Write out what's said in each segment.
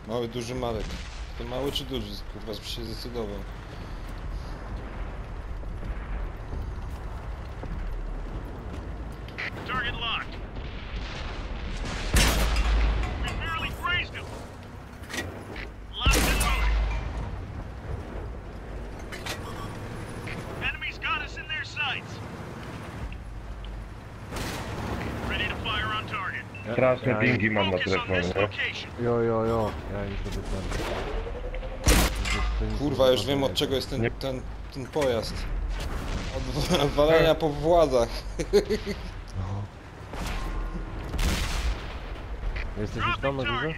Mały, duży Marek. To mały czy duży? Kurwa, żeby się zdecydował. Target locked. We barely grazed him. Locked and loaded. Enemies got us in their sights. Ready to fire on target. Straszne pingi mam na Focus on telefonie, this nie? location. Jo, ja już sobie ten... Kurwa, już wiem od czego jest ten pojazd. Od walenia po władzach. No. Jesteś już tam na górze?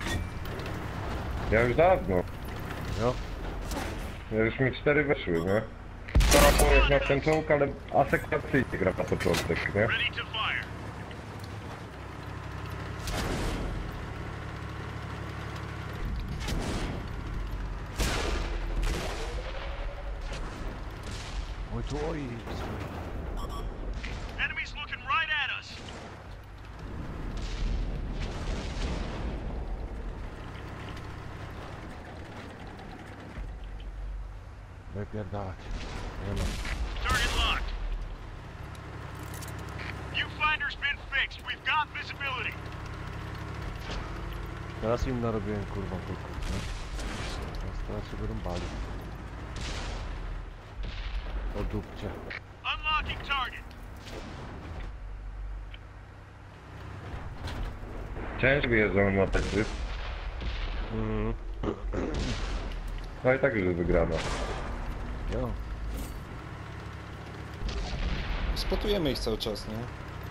Ja już dawno. Jo. Ja już mi 4 weszły, nie? Teraz pojazd na ten czołg, ale asekuracyjnie gra na początek, nie? Ready to fire. Oj tu, oj. Enemies looking right at us. Wypierdalać. Nie ma. Target locked. Viewfinder's been fixed. We've got visibility. Teraz im narobiłem kurwa tylko, nie? Teraz się wyrąbali. O dupcie. Unlocking target. Ciężko jeżdżą na teksty. No i tak już jest wygrana. Jo. Spotujemy ich cały czas, nie?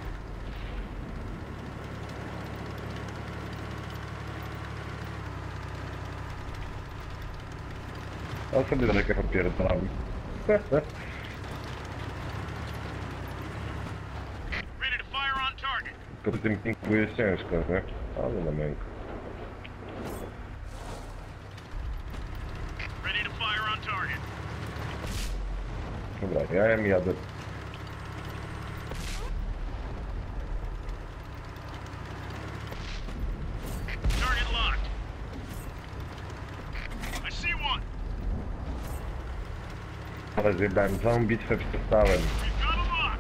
A sobie daleko popierdalam. Ready to fire on target. Tylko w tym pinku jest ciężko, nie? Ale na miękko. Ready to fire on target. Dobra, ja im jadę. Target locked. I see one. Ale zjebałem, całą bitwę przestałem. We've got a lock.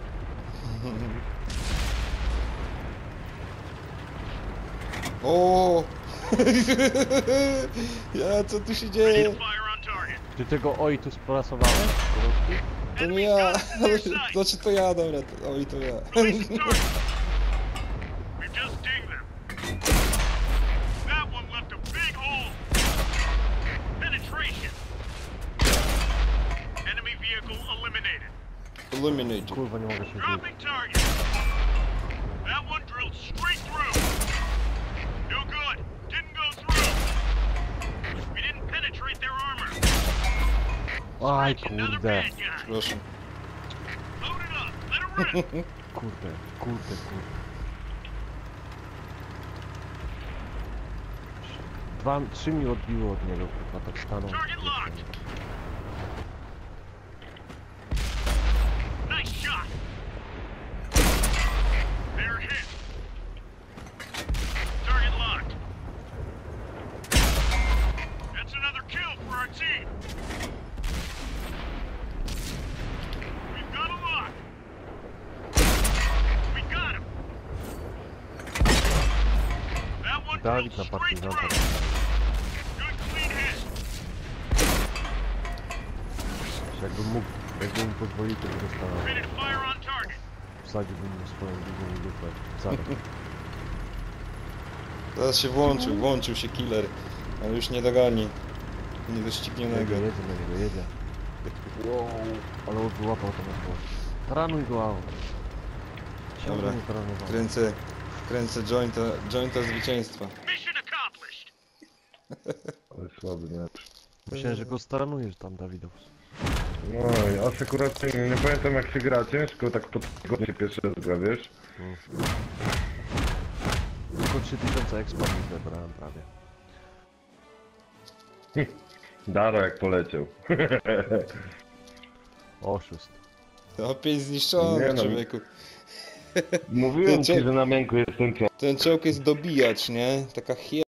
O! Ja, co tu się Ready dzieje? to fire on target. Ty tego oj tu sprasowałeś? Po prostu? To nie Enemies ja, got us in their sights. znaczy to ja, dobra, oj to ja. Releasing target. We've just dinged them. That one left a big hole. Penetration. Enemy vehicle eliminated. Eliminated. Kurwa nie mogę się zjeść. Dropping target. That one drilled straight through. No good. Didn't go through. We didn't penetrate their armor. Aj Another kurde. bad guy. Proszę. Load it up. Let it rip. Kurde. 3 mi odbiło od niego, kurwa, tak stanął. Target locked. Nice shot. They're hit. Target locked. That's another kill for our team. We've got a lock. We got him. That one drilled Dawid na straight partyzanta. through. Good clean hit. Jakbym mu pozwolił, to by dostała. Ready to fire on target. Wsadziłbym mu swoją długą lupę. Zaraz. Teraz się włączył się killer. Ale już nie dogoni niedoścignionego. Jedzie na niego, jedzie. Wow, ale on wyłapał to na głos. Taranuj go, au. Dobra, Nie taranował. kręcę jointa zwycięstwa. Mission accomplished. Ale słaby mecz. Myślałem, że go staranujesz tam, Dawidow. No i asekuracyjnie, nie pamiętam jak się gra, ciężko tak pod tygodnie się pierwszy raz gra, wiesz? Tylko 3000 expa mi zebrałem prawie. Daro jak poleciał. Oszust. To 5 zniszczony, Nie no. człowieku. Mówiłem ci, że na miękku jest ten Ten czołg jest dobijacz, nie? Taka